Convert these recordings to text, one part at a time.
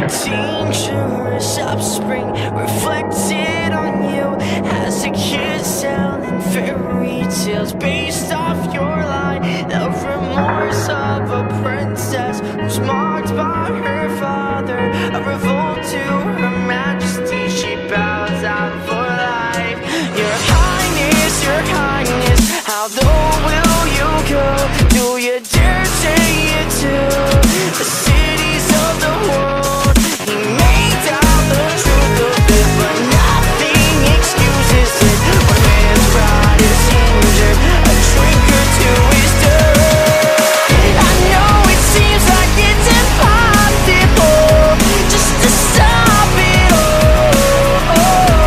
dangerous offspring reflected on you as a kid telling fairy tales based off your line. The remorse of a princess who's marked by her father, a revolt to her majesty, she bows out for life. Your kindness, how low will you go? Do you dare say it to the cities of the world? He made out the truth of it, but nothing excuses it. When man's pride is injured, a drink or two is done. I know it seems like it's impossible just to stop it all.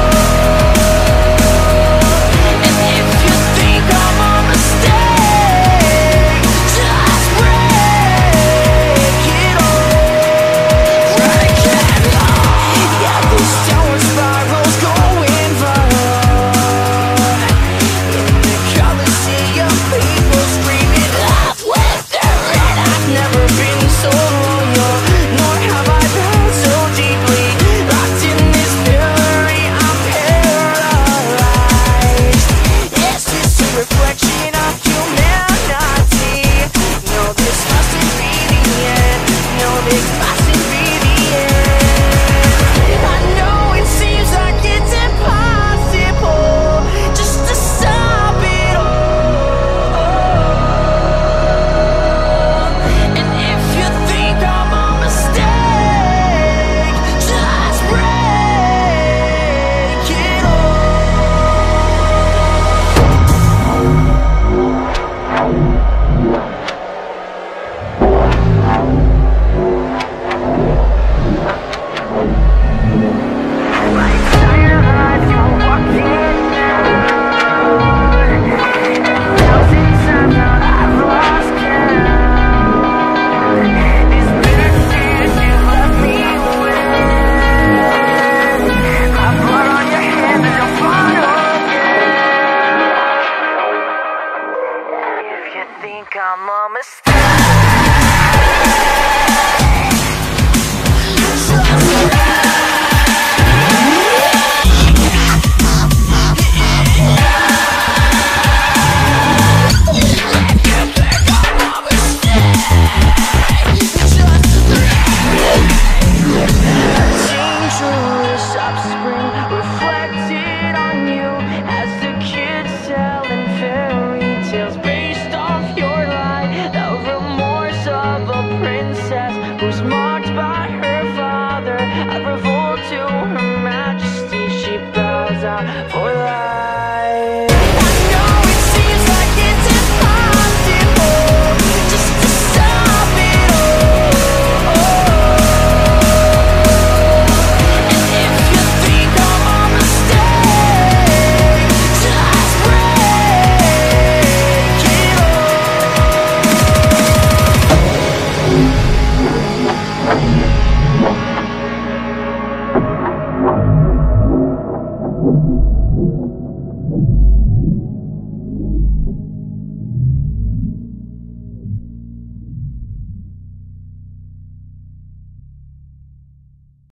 And if you think I'm a mistake, just break it all. Break it all. Yeah, those downward spirals going viral in the Coliseum, people screaming laugh with their head. I've never been so loyal, nor have I felt so deeply locked in this pillory. I'm paralyzed. Is this a reflection of humanity? No, this mustn't be the end. No, this mustn't be the end. I know it seems like it's impossible just to stop it all. And if you think I'm a mistake, just break it Like firelight, you're walking out. 1,000 times now I've lost count. These bitter tears you left me with, my blood on your hands and your follow again. If you think I'm a mistake, dangerous offspring reflected on you as the kids telling fairy tales based off your lie. The remorse of a princess who's marked by her father, a revolt to her majesty, she bows out for life. I know it seems like it's impossible just to stop it all. And if you think I'm a mistake, just break it all.